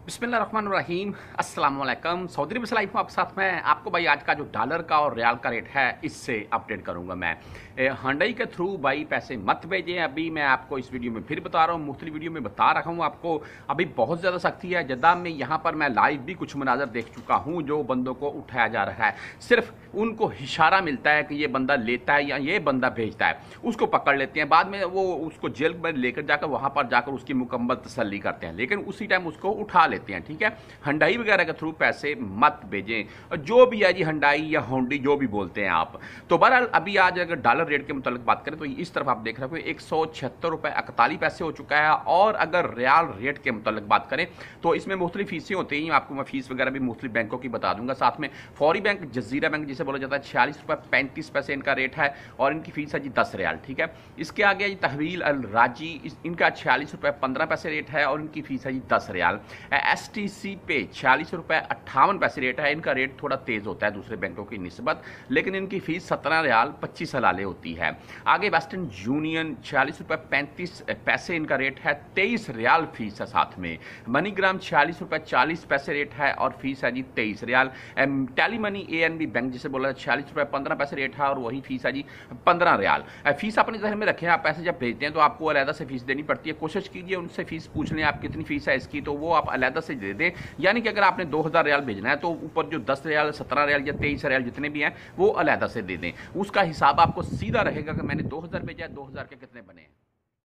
बिस्मिल्लाहिर्रहमानिर्रहीम अस्सलाम वालेकुम। सऊदी अरब से लाइव हूँ आपके साथ में। आपको भाई आज का जो डॉलर का और रियाल का रेट है इससे अपडेट करूंगा मैं। हंडई के थ्रू भाई पैसे मत भेजें। अभी मैं आपको इस वीडियो में फिर बता रहा हूँ, मुख्तलिफ वीडियो में बता रहा हूँ आपको। अभी बहुत ज़्यादा सख्ती है जद्दा में। यहाँ पर मैं लाइव भी कुछ मनाजर देख चुका हूँ जो बंदों को उठाया जा रहा है। सिर्फ उनको इशारा मिलता है कि ये बंदा लेता है या ये बंदा भेजता है, उसको पकड़ लेते हैं। बाद में वो उसको जेल में लेकर जाकर वहाँ पर जाकर उसकी मुकम्मल तसल्ली करते हैं, लेकिन उसी टाइम उसको उठा लेते हैं। ठीक है, हंडाई वगैरह के थ्रू पैसे मत भेजें। जो भी है जी, हंडाई या होंडी जो भी बोलते हैं आप। तो बहरहाल अभी आज अगर डॉलर रेट के मुताबिक बात करें तो इस तरफ आप देख रहे हो 176 रुपये 41 पैसे हो चुका है। और अगर रियाल रेट के मुताबिक बात करें तो इसमें मुख्तलिफ फीसें होती हैं। आपको मैं फीस वगैरह भी मुख्तलिफ बैंकों की बता दूंगा। साथ में फौरी बैंक, जजीरा बैंक जिसे बोला जाता है, 46 रुपये 35 पैसे इनका रेट है और इनकी फीस है जी 10 रियाल। ठीक है, इसके आगे जी तहवील अल राजी, इनका 46 रुपये 15 पैसे रेट है और इनकी फीस है जी 10 रियाल। STC पे 46 रुपये 58 पैसे रेट है। इनका रेट थोड़ा तेज होता है दूसरे बैंकों की निस्बत, लेकिन इनकी फीस 17 रियाल 25 हलाले होती है। आगे वेस्टर्न यूनियन 46 रुपये 35 पैसे इनका रेट है, 23 रियाल फीस है। साथ में मनीग्राम 46 रुपये 40 पैसे रेट है और फीस है जी 23 रियाल। टेली मनी ANB बैंक जिसे बोला 46 रुपये 15 पैसे रेट है और वही फीस है जी 15 रियाल। फीस अपने जहन में रखें, आप पैसे जब भेजते हैं तो आपको अलहदा से फीस देनी पड़ती है। कोशिश कीजिए उनसे फीस पूछ लें आप कितनी फीस है इसकी, तो वो आप अलहदा से दे दें। यानी कि अगर आपने 2000 रियाल भेजना है तो ऊपर जो 10 रियाल 17 रियाल या 23 रियाल जितने भी हैं वो अलहदा से दे दें। उसका हिसाब आपको सीधा रहेगा कि मैंने 2000 भेजा है, 2000 के कितने बने हैं।